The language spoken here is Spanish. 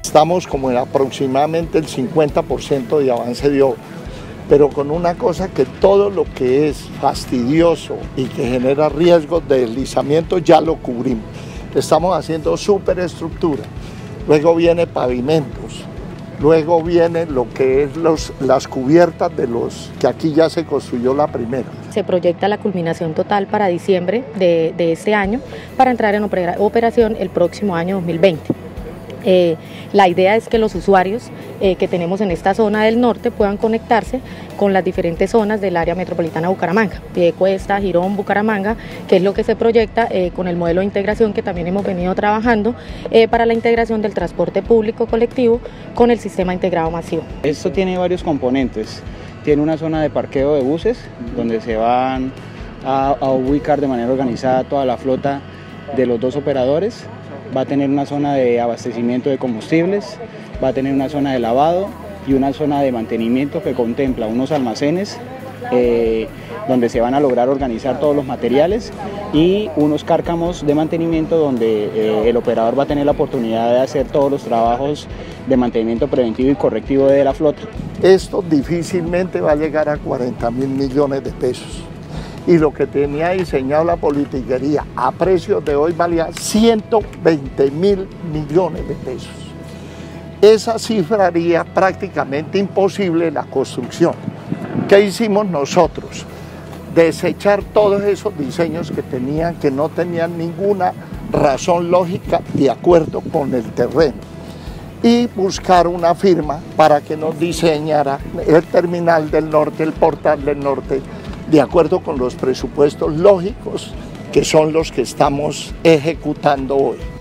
estamos como en aproximadamente el 50% de avance de obra, pero con una cosa, que todo lo que es fastidioso y que genera riesgos de deslizamiento ya lo cubrimos. Estamos haciendo superestructura, luego viene pavimentos, luego viene lo que es las cubiertas de los que aquí ya se construyó la primera. Se proyecta la culminación total para diciembre de este año para entrar en operación el próximo año 2020. La idea es que los usuarios que tenemos en esta zona del norte puedan conectarse con las diferentes zonas del área metropolitana de Bucaramanga, Piedecuesta, Girón, Bucaramanga, que es lo que se proyecta con el modelo de integración que también hemos venido trabajando para la integración del transporte público colectivo con el sistema integrado masivo. Esto tiene varios componentes. Tiene una zona de parqueo de buses donde se van a ubicar de manera organizada toda la flota de los dos operadores. Va a tener una zona de abastecimiento de combustibles, va a tener una zona de lavado y una zona de mantenimiento que contempla unos almacenes donde se van a lograr organizar todos los materiales y unos cárcamos de mantenimiento donde el operador va a tener la oportunidad de hacer todos los trabajos de mantenimiento preventivo y correctivo de la flota. Esto difícilmente va a llegar a 40.000 millones de pesos. Y lo que tenía diseñado la politiquería a precios de hoy valía 120.000 millones de pesos. Esa cifra haría prácticamente imposible la construcción. ¿Qué hicimos nosotros? Desechar todos esos diseños que no tenían ninguna razón lógica de acuerdo con el terreno y buscar una firma para que nos diseñara el terminal del norte, el portal del norte, de acuerdo con los presupuestos lógicos que son los que estamos ejecutando hoy.